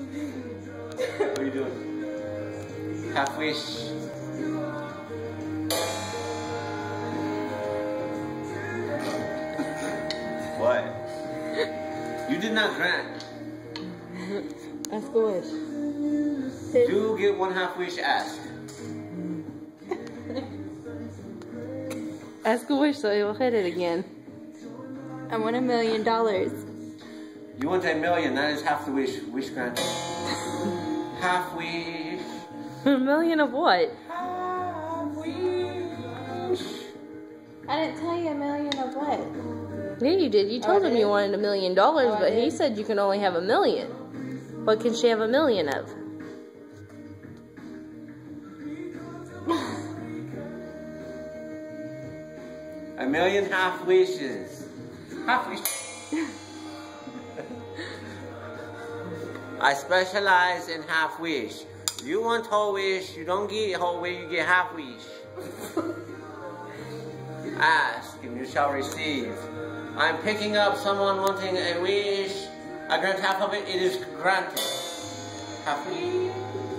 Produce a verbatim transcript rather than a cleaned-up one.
What are you doing? Half wish. What? You did not grant. Ask a wish. Do get one half wish asked. Ask a wish so you'll hit it again. I want a million dollars. You want a million, that is half the wish. Wish granted. Half wish. A million of what? Half wish. I didn't tell you a million of what. Yeah, you did. You told Oh, I him did? you wanted a million dollars, Oh, I but he did? said you can only have a million. What can she have a million of? A million half wishes. Half wish. I specialize in half wish. You want whole wish, you don't get whole wish, you get half wish. Ask and you shall receive. I'm picking up someone wanting a wish. I grant half of it, it is granted. Half wish.